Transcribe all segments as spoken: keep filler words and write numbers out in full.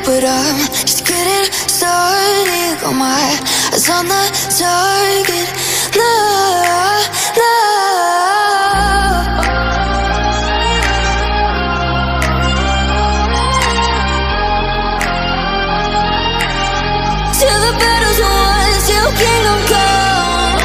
but I'm just getting started. Got my eyes on the target. No, no. Till the battle's won, till kingdom come.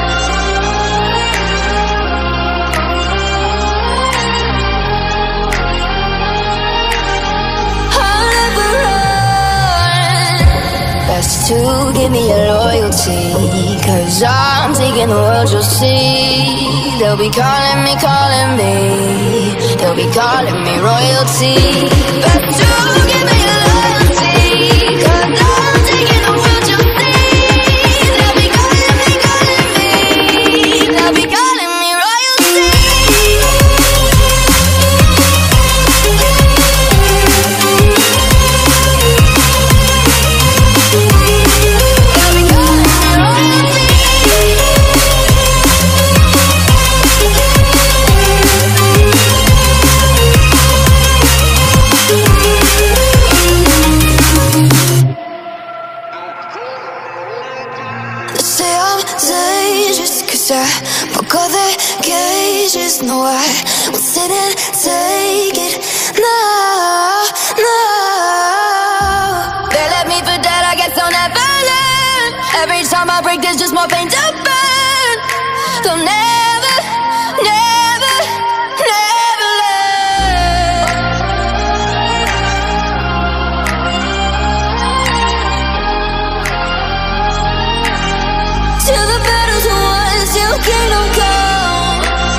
I'll never run. Best to give me your loyalty, 'cause I'm taking the world, you'll see. They'll be calling me, calling me. They'll be calling me royalty. Best to give me your loyalty, 'cause I'm taking the world, you'll see. They'll be calling me, calling me. They'll be calling me royalty. They'll be calling me royalty. They say I'm dangerous 'cause I broke all the cages. No, I won't sit and take it. No, no. They left me for dead, I guess I'll never learn. Every time I break, there's just more pain to burn. They'll never, never, never learn. Till the battle's won, till kingdom come.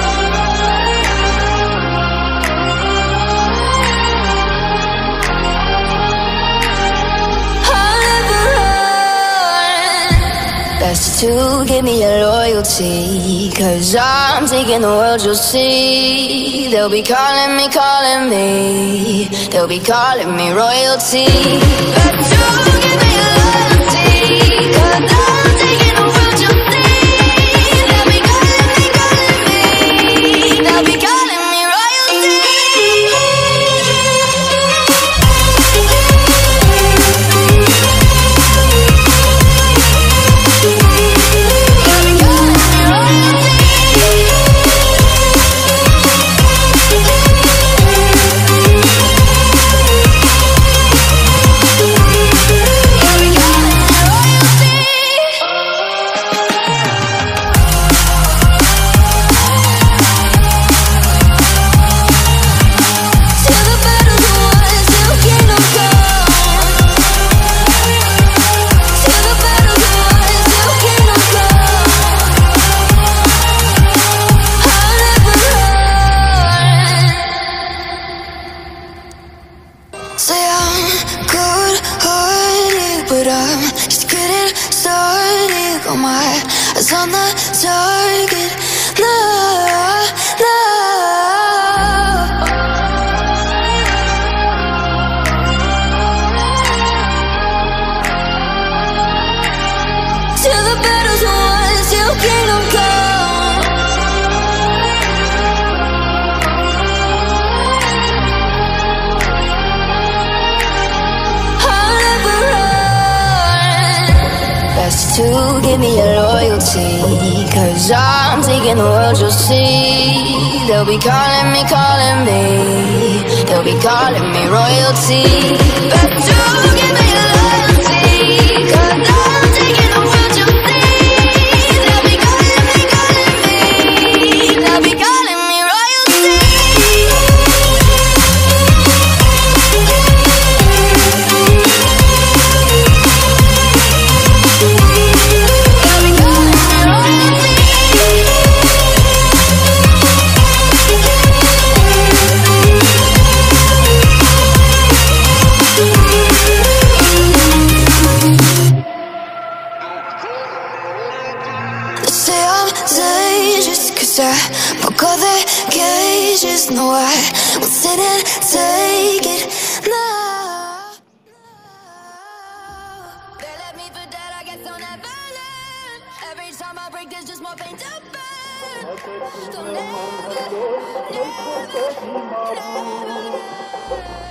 I'll never run. Best to give me your loyalty, 'cause I'm taking the world, you'll see. They'll be calling me, calling me. They'll be calling me royalty. Best to give me your loyalty, 'cause I'm taking the world, you'll see. They'll be calling me, calling me. They'll be calling me royalty. They'll be calling me royalty. They'll be calling me royalty. Till the battle's won, till kingdom come. Till the battle's won, till kingdom come. I'll never run. Say I'm good-hearted, but I'm just getting started. Got my eyes on the target. No, no. Till the battle's won, till kingdom come. I'll never run. Best to give me your loyalty, 'cause I'm taking the world, you'll see. They'll be calling me, calling me. They'll be calling me royalty. Best to give me your loyalty, 'cause I'm taking the world, you'll see. They'll be calling me, calling me. They'll be calling me royalty. They'll be calling me royalty. They say I'm dangerous 'cause I broke all the cages. No, I won't sit and take it. No. They left me for dead, I guess I'll never learn. Every time I break, there's just more pain to burn. They'll never, never, never learn.